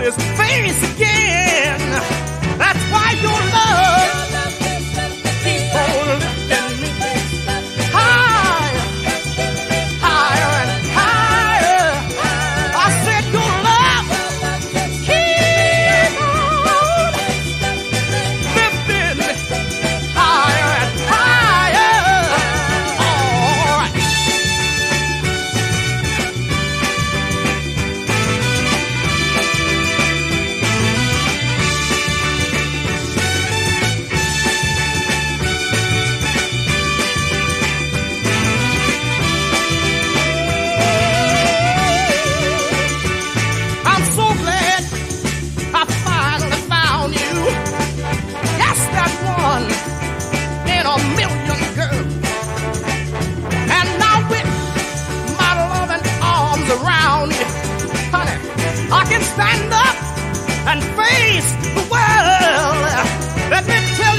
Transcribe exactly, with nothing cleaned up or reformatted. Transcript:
his face again. That's why your love keep on lifting me higher, higher and higher. I said your love keep on lifting me higher and higher. All right. I'm so glad I finally found you. Yes, that one in a million, girl. And now with my loving arms around you, honey, I can stand up and face the world. Let me tell